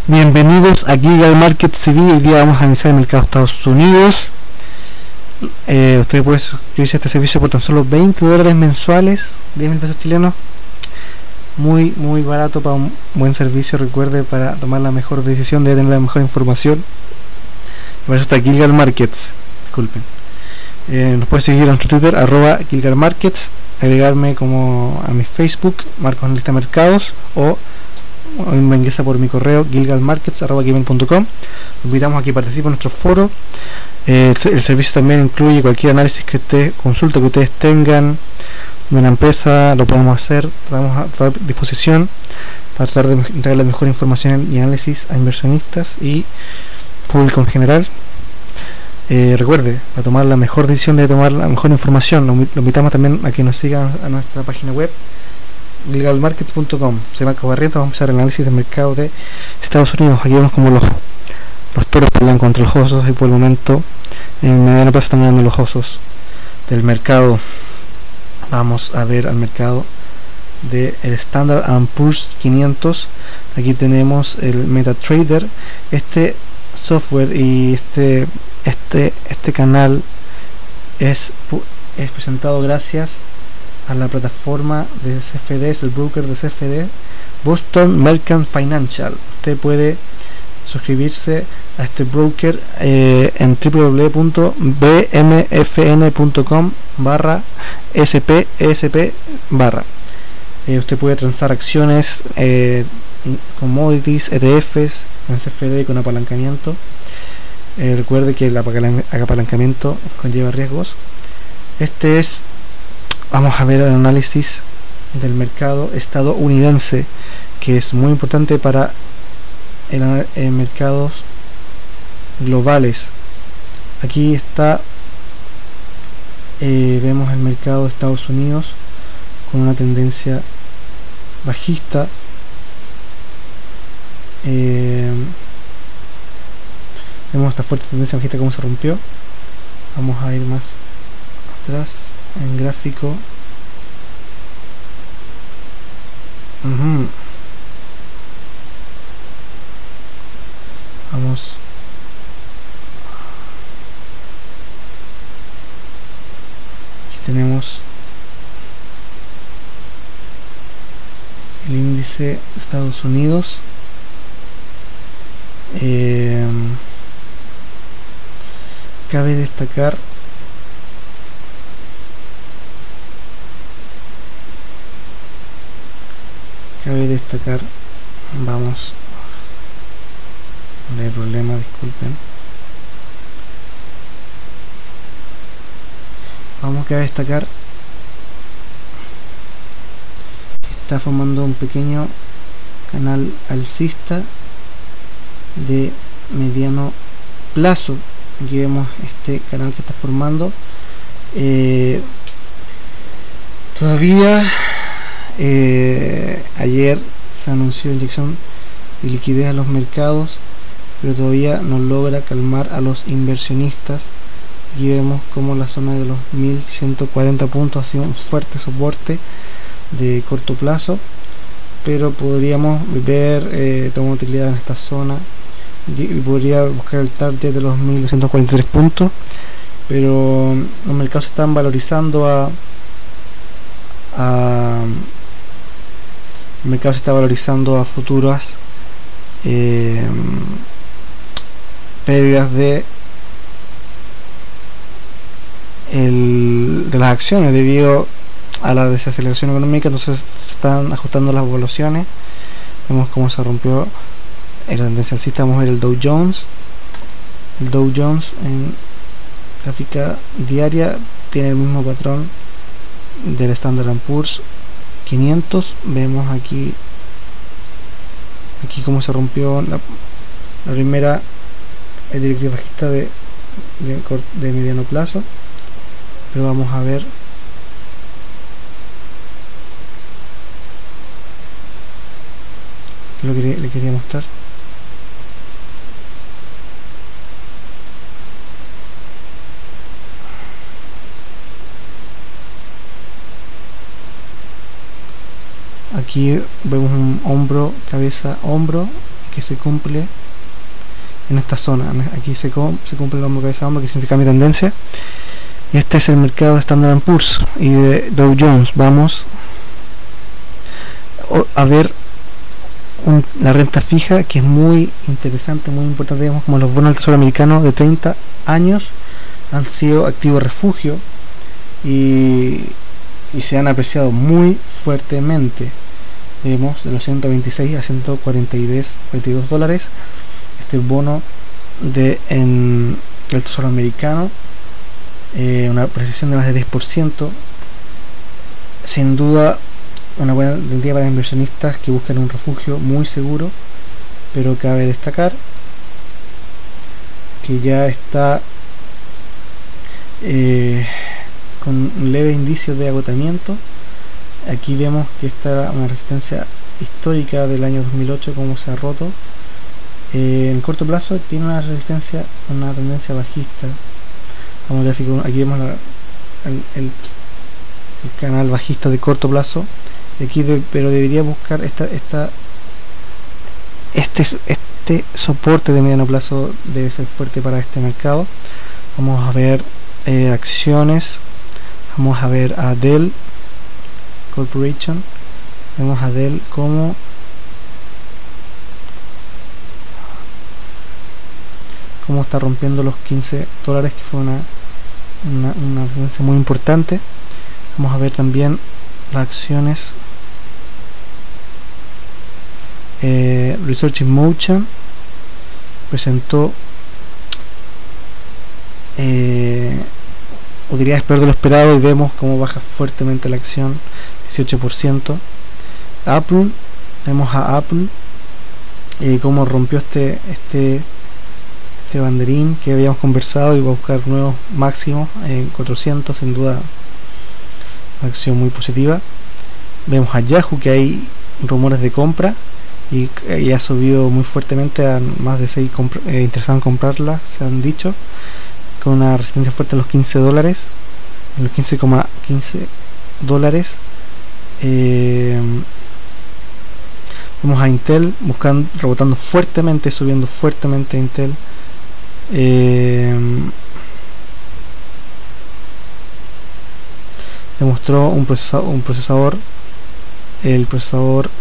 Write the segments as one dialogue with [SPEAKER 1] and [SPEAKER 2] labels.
[SPEAKER 1] Bienvenidos a Giga Market TV. Hoy día vamos a iniciar el mercado de Estados Unidos. Usted puede suscribirse a este servicio por tan solo $20 mensuales, 10.000 pesos chilenos. Muy barato para un buen servicio. Recuerde, para tomar la mejor decisión debe tener la mejor información. Por eso está Gilgal Markets. Disculpen. Nos puede seguir en nuestro Twitter, @Gilgal Markets, agregarme como a mi Facebook, Marcos en Lista Mercados, o me ingresa por mi correo gilgalmarkets@gmail.com. Los invitamos a que participen en nuestro foro. El servicio también incluye cualquier análisis que ustedes, consulta que ustedes tengan de una empresa, lo podemos hacer, estamos a toda disposición para tratar de entregar la mejor información y análisis a inversionistas y público en general. Recuerde, para tomar la mejor decisión debe tomar la mejor información. Lo invitamos también a que nos sigan a nuestra página web gilgalmarkets.com. Soy Marcos Barrientos. Vamos a empezar el análisis del mercado de Estados Unidos. Aquí vemos como los toros pelean contra los osos, y por el momento en mediano plazo están ganando los osos del mercado. Vamos a ver al mercado del Standard & Poor's 500. Aquí tenemos el MetaTrader. Este software y este canal es presentado gracias a la plataforma de CFD, es el broker de CFD, Boston Mercant Financial. Usted puede suscribirse a este broker en www.bmfn.com/SPSP/. Usted puede transar acciones, commodities, ETFs en CFD con apalancamiento. Recuerde que el apalancamiento conlleva riesgos. Vamos a ver el análisis del mercado estadounidense, que es muy importante para el mercados globales. Aquí está, vemos el mercado de Estados Unidos con una tendencia bajista. Vemos esta fuerte tendencia bajista, como se rompió. Vamos a ir más atrás en gráfico. Vamos. Aquí tenemos el índice de Estados Unidos. Cabe destacar vamos, no hay problema, disculpen. Cabe destacar que está formando un pequeño canal alcista de mediano plazo. Aquí vemos este canal que está formando. Todavía ayer se anunció inyección de liquidez a los mercados, pero todavía no logra calmar a los inversionistas. Aquí vemos como la zona de los 1140 puntos ha sido un fuerte soporte de corto plazo, pero podríamos ver tomar utilidad en esta zona y podría buscar el target de los 1243 puntos, pero los mercados se están valorizando el mercado se está valorizando a futuras pérdidas de las acciones debido a la desaceleración económica. Entonces se están ajustando las evaluaciones. Vemos cómo se rompió el tendencia alcista. Vamos a ver el Dow Jones. El Dow Jones en gráfica diaria tiene el mismo patrón del Standard & Poor's 500. Vemos aquí cómo se rompió la primera directriz bajista de mediano plazo, pero vamos a ver lo que le quería mostrar. Aquí vemos un hombro, cabeza, hombro, que se cumple en esta zona. Aquí se cumple el hombro cabeza hombro, que significa mi tendencia. Y este es el mercado de Standard & Poor's y de Dow Jones. Vamos a ver la renta fija, que es muy interesante, muy importante. Digamos, como los bonos del tesoro americano de 30 años han sido activo refugio y se han apreciado muy fuertemente. Vemos de los 126 a 142 dólares este bono del tesoro americano, una precisión de más de 10%. Sin duda una buena tendencia para inversionistas que buscan un refugio muy seguro, pero cabe destacar que ya está con un leve indicio de agotamiento. Aquí vemos que está una resistencia histórica del año 2008, como se ha roto. En el corto plazo tiene una resistencia, una tendencia bajista. Vamos al gráfico, aquí vemos el canal bajista de corto plazo. Aquí pero debería buscar este soporte de mediano plazo, debe ser fuerte para este mercado. Vamos a ver acciones. Vamos a ver a Dell Corporation. Vemos a Dell como está rompiendo los 15 dólares, que fue una tendencia muy importante. Vamos a ver también las acciones. Research in Motion presentó utilidades peor de lo esperado y vemos cómo baja fuertemente la acción, 18%. Apple, vemos a Apple cómo rompió este banderín que habíamos conversado y va a buscar nuevos máximos en 400, sin duda una acción muy positiva. Vemos a Yahoo, que hay rumores de compra y ha subido muy fuertemente, a más de 6 interesados en comprarla, se han dicho, con una resistencia fuerte en los 15 dólares, en los 15,15 dólares. Vemos a Intel rebotando fuertemente, subiendo fuertemente Intel. Demostró un procesador, el procesador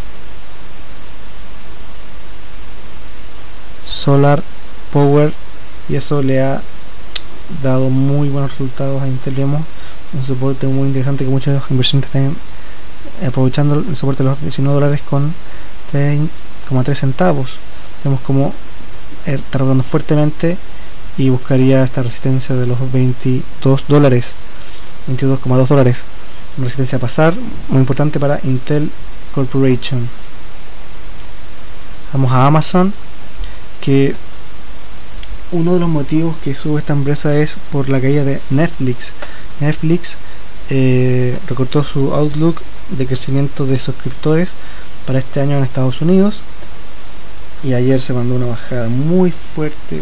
[SPEAKER 1] Solar Power, y eso le ha dado muy buenos resultados a Intel. Vemos un soporte muy interesante que muchos inversionistas están aprovechando, el soporte de los 19 dólares con 3,3 centavos. Vemos como está rotando fuertemente y buscaría esta resistencia de los 22 dólares, 22,2 dólares, una resistencia a pasar muy importante para Intel Corporation. Vamos a Amazon, que uno de los motivos que sube esta empresa es por la caída de Netflix. Netflix recortó su outlook de crecimiento de suscriptores para este año en Estados Unidos, y ayer se mandó una bajada muy fuerte,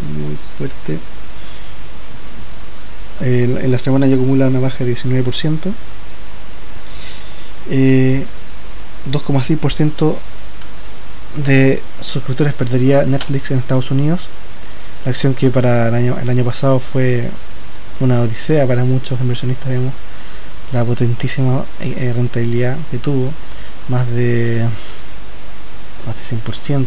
[SPEAKER 1] en la semana ya acumula una baja de 19%, 2,6% de suscriptores perdería Netflix en Estados Unidos. La acción que para el año pasado fue una odisea para muchos inversionistas. Vemos la potentísima rentabilidad que tuvo, más de 100%.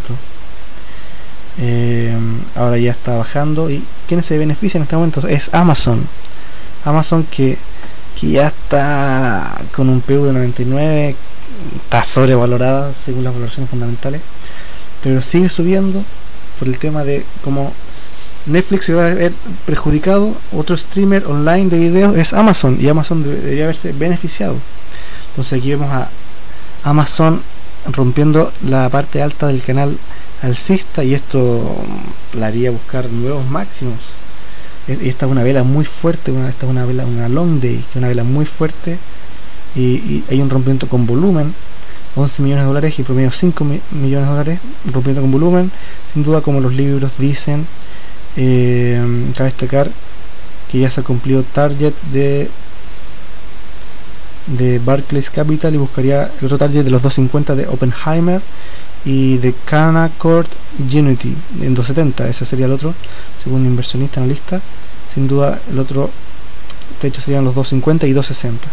[SPEAKER 1] Ahora ya está bajando. ¿Y quiénes se benefician en este momento? Es Amazon que ya está con un PU de 99, está sobrevalorada según las valoraciones fundamentales, pero sigue subiendo por el tema de cómo Netflix se va a ver perjudicado. Otro streamer online de videos es Amazon, y Amazon debería haberse beneficiado. Entonces aquí vemos a Amazon rompiendo la parte alta del canal alcista, y esto la haría buscar nuevos máximos. Esta es una vela muy fuerte, esta es una long day, que es una vela muy fuerte, y hay un rompimiento con volumen, 11 millones de dólares y promedio 5 millones de dólares, rompiendo con volumen, sin duda, como los libros dicen. Cabe destacar que ya se ha cumplido target de Barclays Capital, y buscaría el otro target de los 250 de Oppenheimer, y de Canaccord Genuity en 270, ese sería el otro, según inversionista analista. Sin duda el otro techo serían los 250 y 260.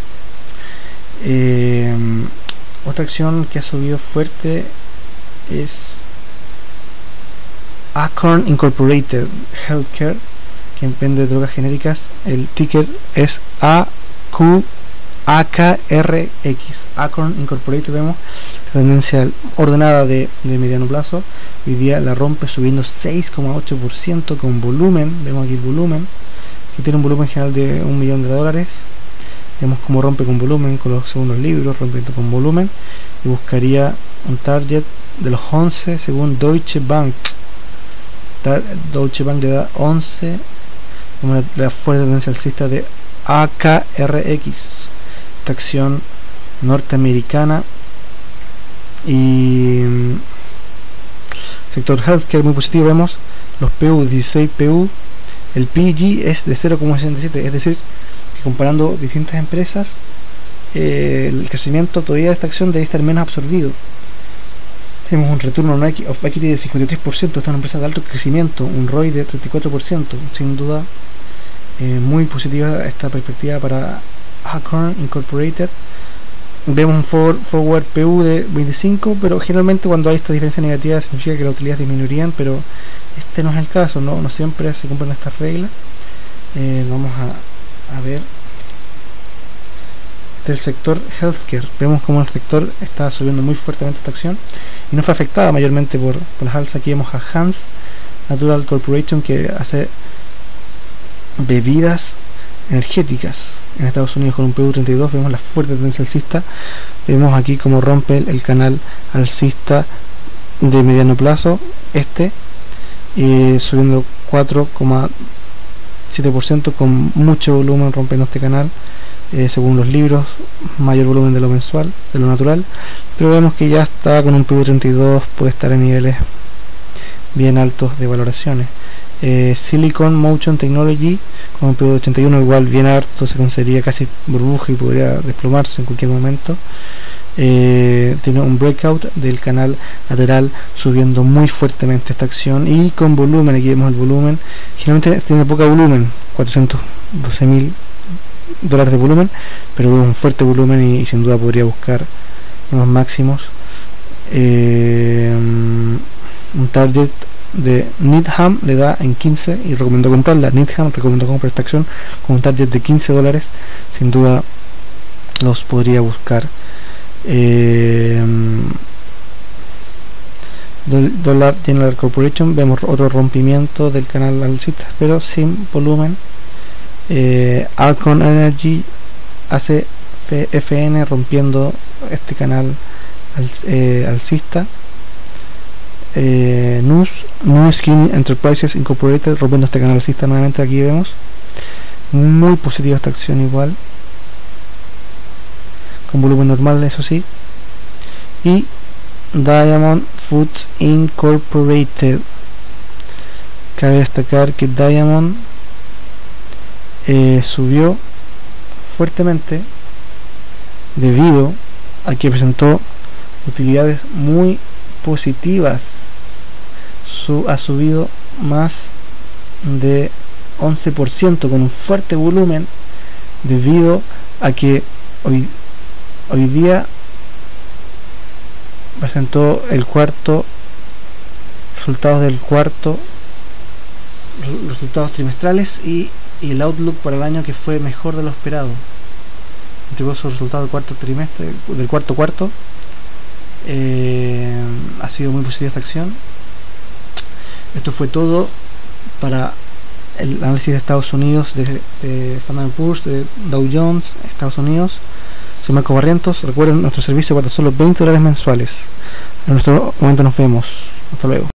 [SPEAKER 1] Otra acción que ha subido fuerte es Acorn Incorporated Healthcare, que vende drogas genéricas. El ticker es AKRX. Acorn Incorporated. Vemos tendencia ordenada de mediano plazo. Hoy día la rompe subiendo 6,8% con volumen. Vemos aquí el volumen, que tiene un volumen general de $1 millón. Vemos cómo rompe con volumen, con los segundos libros, rompiendo con volumen, y buscaría un target de los 11 según Deutsche Bank. Deutsche Bank le da 11 como la fuerte tendencia alcista de AKRX, esta acción norteamericana. Y sector healthcare muy positivo. Vemos los PU, 16 PU, el PG es de 0,67, es decir, que comparando distintas empresas, el crecimiento todavía de esta acción debe estar menos absorbido. Tenemos un retorno of equity de 53%, esta es una empresa de alto crecimiento, un ROI de 34%, sin duda muy positiva esta perspectiva para Acorn Incorporated. Vemos un forward PU de 25, pero generalmente cuando hay esta diferencia negativa significa que las utilidades disminuirían, pero este no es el caso, no siempre se cumplen estas reglas. Vamos a ver del sector healthcare. Vemos como el sector está subiendo muy fuertemente esta acción y no fue afectada mayormente por las alzas. Aquí vemos a Hans Natural Corporation, que hace bebidas energéticas en Estados Unidos, con un PU 32. Vemos la fuerte tendencia alcista. Vemos aquí como rompe el canal alcista de mediano plazo, subiendo 4,7% con mucho volumen, rompiendo este canal. Según los libros, mayor volumen de lo mensual, de lo natural, pero vemos que ya está con un PU 32, puede estar en niveles bien altos de valoraciones. Silicon Motion Technology con un PU de 81, igual bien alto, se consideraría casi burbuja y podría desplomarse en cualquier momento. Tiene un breakout del canal lateral, subiendo muy fuertemente esta acción y con volumen. Aquí vemos el volumen, generalmente tiene poco volumen, $412.000 de volumen, pero vemos un fuerte volumen y sin duda podría buscar unos máximos. Un target de Needham le da en 15 y recomiendo comprarla. Needham recomiendo comprar esta acción con un target de $15, sin duda los podría buscar. Dollar General Corporation, vemos otro rompimiento del canal alcista pero sin volumen. Alcon Energy hace FN rompiendo este canal alcista. New Skin Enterprises Incorporated rompiendo este canal alcista nuevamente. Aquí vemos muy positiva esta acción, igual con volumen normal, eso sí. Y Diamond Foods Incorporated, cabe destacar que Diamond subió fuertemente debido a que presentó utilidades muy positivas. Ha subido más de 11% con un fuerte volumen, debido a que hoy día presentó resultados trimestrales y el outlook para el año, que fue mejor de lo esperado. Entregó sus resultados del cuarto cuarto. Ha sido muy positiva esta acción. Esto fue todo para el análisis de Estados Unidos, de Standard & Poor's, de Dow Jones, Estados Unidos. Soy Marco Barrientos. Recuerden nuestro servicio para solo $20 mensuales. En nuestro momento nos vemos. Hasta luego.